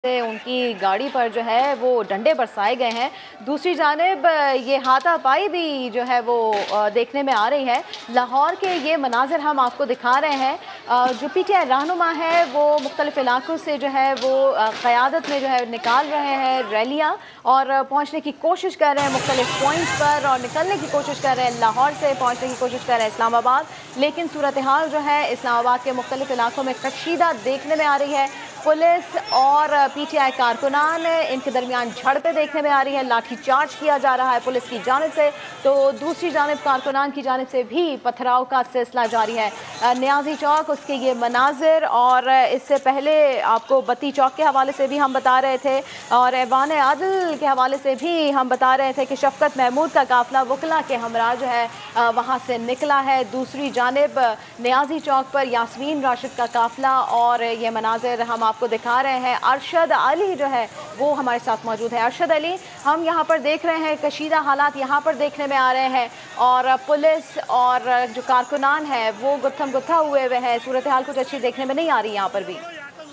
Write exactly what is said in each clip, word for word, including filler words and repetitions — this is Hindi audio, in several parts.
से उनकी गाड़ी पर जो है वो डंडे बरसाए गए हैं। दूसरी जानिब ये हाथापाई भी जो है वो देखने में आ रही है। लाहौर के ये मनाजिर हम आपको दिखा रहे हैं। जो पी टी आई रहनुमा है वो मुख्तलिफ इलाकों से जो है वो क़यादत में जो है निकाल रहे हैं रैलियाँ और पहुँचने की कोशिश कर रहे हैं मुख्तलिफ पॉइंट्स पर और निकलने की कोशिश कर रहे हैं। लाहौर से पहुँचने की कोशिश कर रहे हैं इस्लामाबाद, लेकिन सूरत हाल जो है इस्लामाबाद के मुख्तलिफ इलाकों में कशीदा देखने में आ रही है। पुलिस और पी टी आई कारकुनान इनके दरमियान झड़पें देखने में आ रही है। लाठी चार्ज किया जा रहा है पुलिस की जानिब से, तो दूसरी जानिब कारकुनान की जानिब से भी पथराव का सिलसिला जारी है। नियाजी चौक उसके ये मनाजिर, और इससे पहले आपको बत्ती चौक के हवाले से भी हम बता रहे थे और ऐवान अदल के हवाले से भी हम बता रहे थे कि शफकत महमूद का काफिला वकला के हमरा जो है वहाँ से निकला है। दूसरी जानिब नियाजी चौक पर यास्मीन राशिद का काफिला और ये मनाजिर हम आपको दिखा रहे हैं। अरशद अली जो है वो हमारे साथ मौजूद है। अरशद अली, हम यहाँ पर देख रहे हैं कशीदा हालात यहाँ पर देखने में आ रहे हैं और पुलिस और जो कारकुनान है वो गुत्थम गुत्था हुए हुए हैं। सूरत हाल कुछ अच्छी देखने में नहीं आ रही यहाँ पर भी।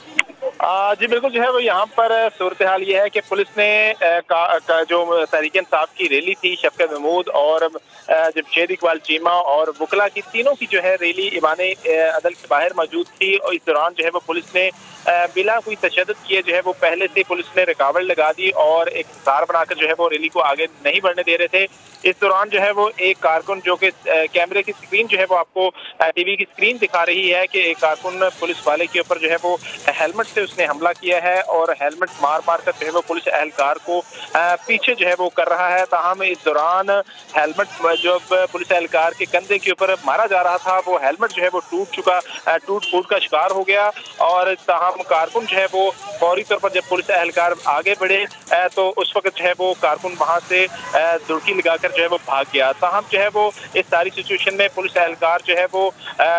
आ, जी बिल्कुल, जो है वो यहाँ पर सूरत हाल ये है कि पुलिस ने का, का जो तहरीक-ए-इंसाफ की रैली थी, शफकत महमूद और जमशेद इकबाल चीमा और वकला की, तीनों की जो है रैली ईवान अदल के बाहर मौजूद थी और इस दौरान जो है वो पुलिस ने बिला कोई तशद्दुद किए जो है वो पहले से पुलिस ने रुकावट लगा दी और एक हिसार बनाकर जो है वो रैली को आगे नहीं बढ़ने दे रहे थे। इस दौरान जो है वो एक कारकुन, जो कि कैमरे की स्क्रीन जो है वो आपको टीवी की स्क्रीन दिखा रही है कि एक कारकुन पुलिस वाले के ऊपर जो है वो हेलमेट से उसने हमला किया है और हेलमेट मार मार कर जो है वो पुलिस एहलकार को पीछे जो है वो कर रहा है। ताहम इस दौरान हेलमेट जो पुलिस एहलकार के कंधे के ऊपर मारा जा रहा था वो हेलमेट जो है वो टूट चुका, टूट फूट का शिकार हो गया और ताहम कारकुन जो है वो फौरी तौर पर जब पुलिस एहलकार आगे बढ़े तो उस वक्त जो है वो कारकुन वहां से दुड़की लगाकर जो है वो भाग गया। ताहम जो है वो इस सारी सिचुएशन में पुलिस एहलकार जो है वो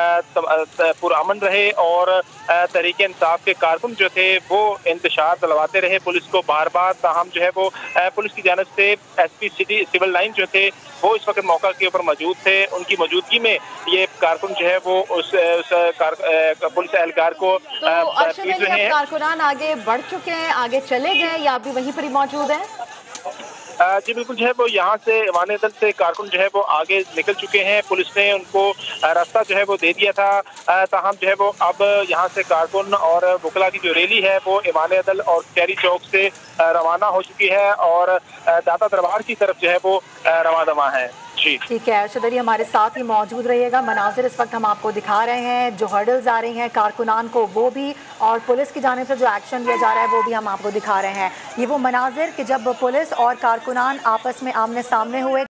पुरअमन रहे और तहरीक इंसाफ के कारकुन जो थे वो इंतशार दिलवाते रहे पुलिस को बार बार। ताहम जो है वो पुलिस की जानिब से S P city civil line जो थे वो इस वक्त मौका के ऊपर मौजूद थे। उनकी मौजूदगी में ये कारकुन जो है वो उस, उस कार, पुलिस एहलकार को तो पीट रहे हैं। कारकुनान आगे बढ़ चुके हैं, आगे चले गए या अभी वहीं पर ही मौजूद हैं? जी बिल्कुल, जो है वो यहाँ से ईवान अदल से कारकुन जो है वो आगे निकल चुके हैं। पुलिस ने उनको रास्ता जो है वो दे दिया था। ताहम जो है वो अब यहाँ से कारकुन और वकला की जो रैली है वो ईवान अदल और कैरी चौक से रवाना हो चुकी है और दाता दरबार की तरफ जो है वो रवा दवा है। ठीक है, अरशद अली हमारे साथ ही मौजूद रहिएगा। मनाजिर इस वक्त हम आपको दिखा रहे हैं, जो हर्डल्स आ रही हैं कारकुनान को वो भी, और पुलिस की जानिब से जो एक्शन लिया जा रहा है वो भी हम आपको दिखा रहे हैं। ये वो मनाजिर कि जब पुलिस और कारकुनान आपस में आमने सामने हुए।